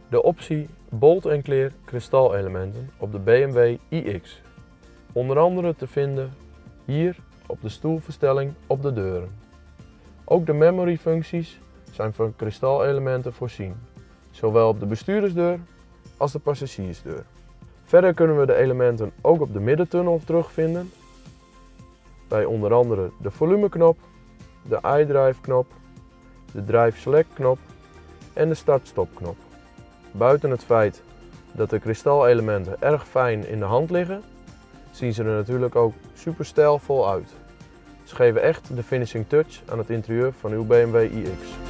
De optie Bolt & Clear kristalelementen op de BMW iX. Onder andere te vinden hier op de stoelverstelling op de deuren. Ook de memory functies zijn van kristalelementen voorzien, zowel op de bestuurdersdeur als de passagiersdeur. Verder kunnen we de elementen ook op de middentunnel terugvinden, bij onder andere de volumeknop, de iDrive knop, de Drive Select knop en de Start-Stop knop. Buiten het feit dat de kristalelementen erg fijn in de hand liggen, zien ze er natuurlijk ook super stijlvol uit. Ze geven echt de finishing touch aan het interieur van uw BMW iX.